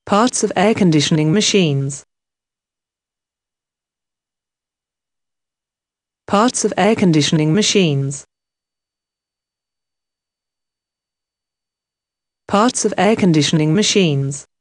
Parts of air conditioning machines. Parts of air conditioning machines. Parts of air conditioning machines.